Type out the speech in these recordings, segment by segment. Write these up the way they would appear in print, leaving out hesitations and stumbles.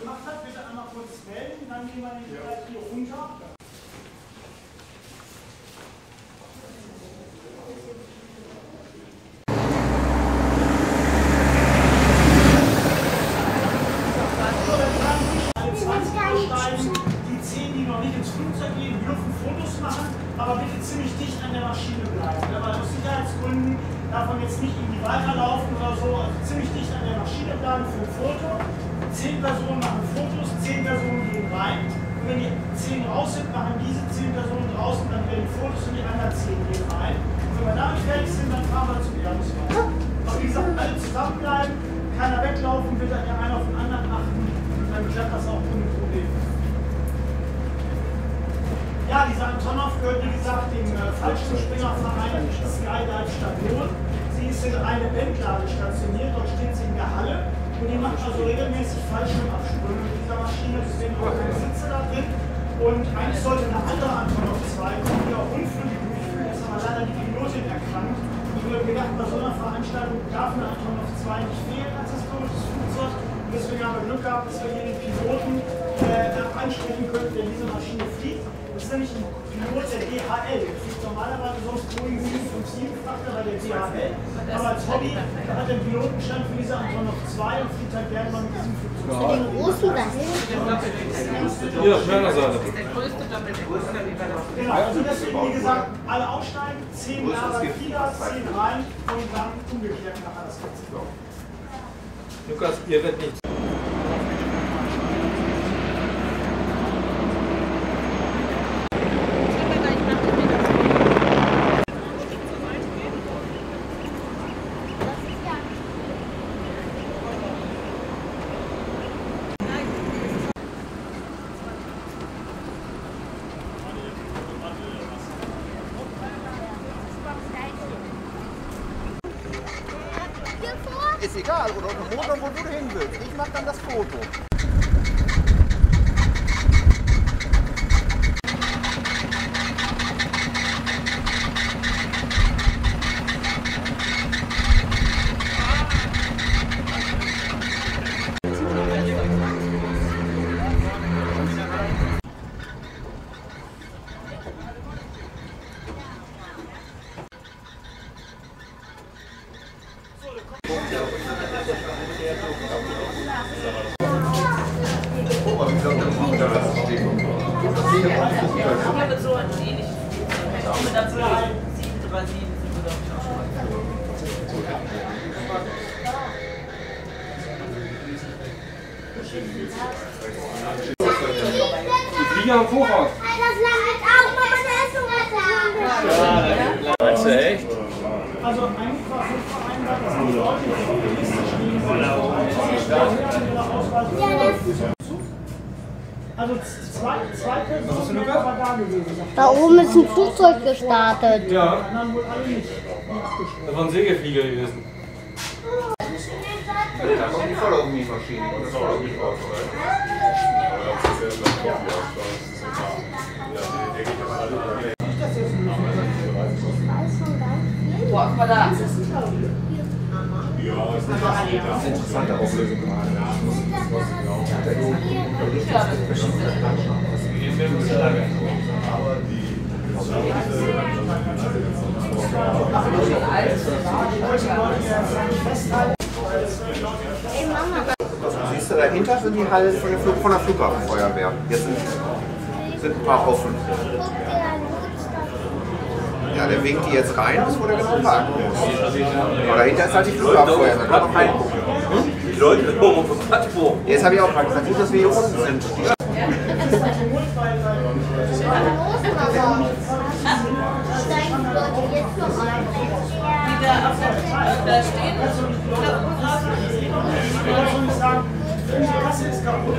gemacht hat, bitte einmal kurz melden, dann gehen wir den Bereich hier runter. Die 10, die noch nicht ins Flugzeug gehen, dürfen Fotos machen, aber bitte ziemlich dicht an der Maschine bleiben. Weil aus Sicherheitsgründen darf man jetzt nicht irgendwie weiterlaufen oder so, also ziemlich dicht an der Maschine bleiben für ein Foto. 10 Personen machen Fotos, 10 Personen gehen rein. Und wenn die 10 raus sind, machen diese 10 Personen draußen dann wieder die Fotos und die anderen 10 gehen rein. Und wenn wir damit fertig sind, dann fahren wir zum Erdungswahl. Aber wie gesagt, alle zusammenbleiben, keiner weglaufen, bitte einer auf den anderen achten und dann klappt das auch ohne Probleme. Ja, dieser Antonov gehört wie gesagt dem Fallschirmspringerverein Skydive Stadt Not. Sie ist in einer Bendlade stationiert, dort steht sie in der Halle und die macht also regelmäßig Fallschirmabsprünge mit dieser Maschine, deswegen auch keine Sitze da drin. Und eigentlich sollte eine andere Antonov 2 kommen, die auch Unflüge durchführen, ist aber leider die Pilotin erkrankt. Und wir haben gedacht, bei so einer Veranstaltung darf eine Antonov 2 nicht fehlen als historisches Flugzeug. Und deswegen haben wir Glück gehabt, dass wir hier den Piloten ansprechen können, der diese Maschine fliegt. Das ist nämlich ein Pilot der DHL. Der fliegt normalerweise sonst Boeing 757-Frachter bei der DHL. Aber als Hobby hat er einen Pilotenschein für diese Antonov 2 und fliegt halt gerne mal mit diesem Flugzeug. Wie groß du das? Hier auf meiner Seite. Genau, also deswegen, wie gesagt, alle aussteigen, 10 Jahre Flieger, 10 rein und dann umgekehrt nachher das Ganze. Lukas, ihr werdet nicht. Ist egal, oder auf dem Motor, wo du hin willst. Ich mach dann das Foto. Die Flieger am Vorrat. Das landet auch, Mama, der ist so Meinst du echt? Also eigentlich war es vereinbart, dass die Leute, die auf der Liste stehen, also zwei Personen sind aber da gewesen. Da oben ist ein Flugzeug gestartet. Ja, Die anderen wohl alle nicht. das waren Segelflieger gewesen. Da kommt die Follow-Me-Maschine. Das Follow-Me raus, Boah, guck mal da. Das ist interessante Auflösung gerade. Ey, Mama. Siehst du, dahinter sind die Hallen von der Flughafenfeuerwehr. Jetzt sind ein paar offen. Ja, der winkt die jetzt rein, bis wo der genau parken muss. Aber dahinter ist halt die Flughafenfeuerwehr, da kann man noch reingucken. Die Leute oben auf dem Plattform. Jetzt habe ich auch gerade gesagt, gut, dass wir hier unten sind. Da stehen Die Kasse ist kaputt.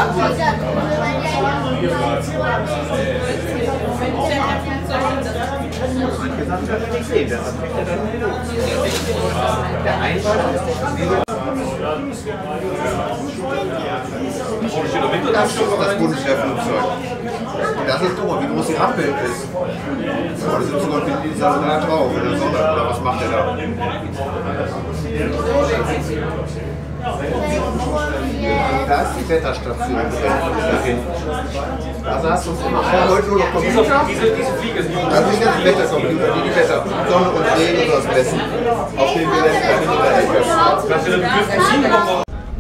Der Einschalter ist das ist das Bundeswehrflugzeug. Und das ist, guck mal, wie groß die Rampe ist. Aber da sind sogar die da drauf, oder was macht der da? Da ist die Wetterstation drin. Also hast du uns immer heute nur noch Computer. Diese Fliege ist nicht. Das sind die ganzen Wettercomputer, die die Wetter, Sonne und Regen und das messen. Auf dem Gelände in der Ecke. Dass wir den Begriff Musik noch.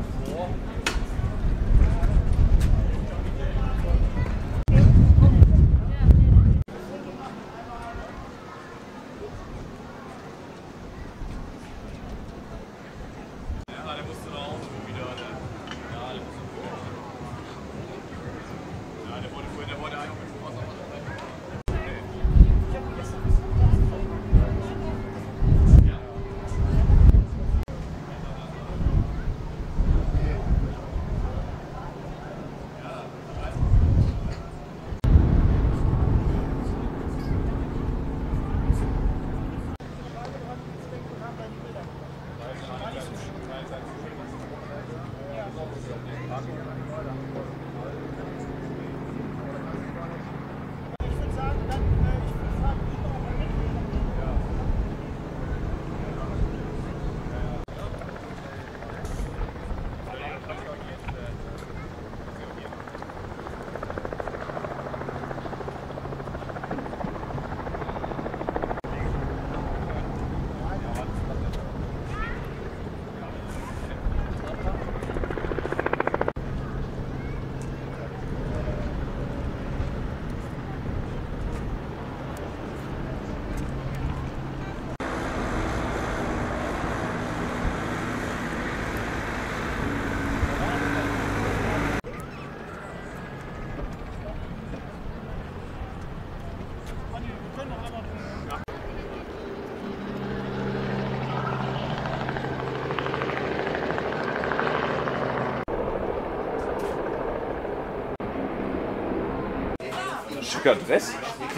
Schicker Dress.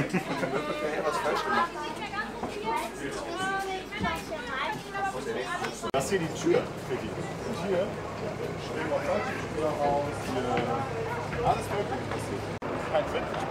Das ist hier die Tür. Und hier stehen wir Fallschirmspringer raus, hier alles möglich. Kein Fett.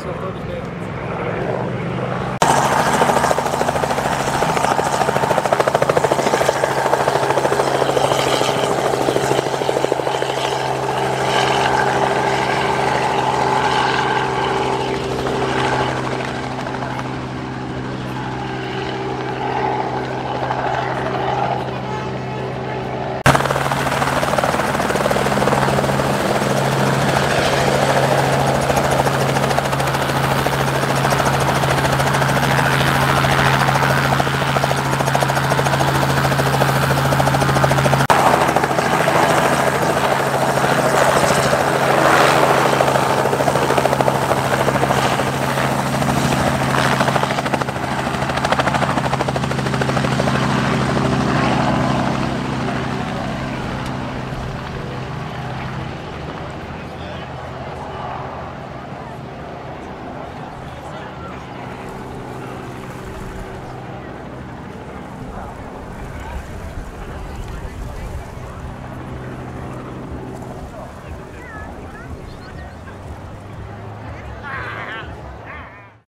noch deutlich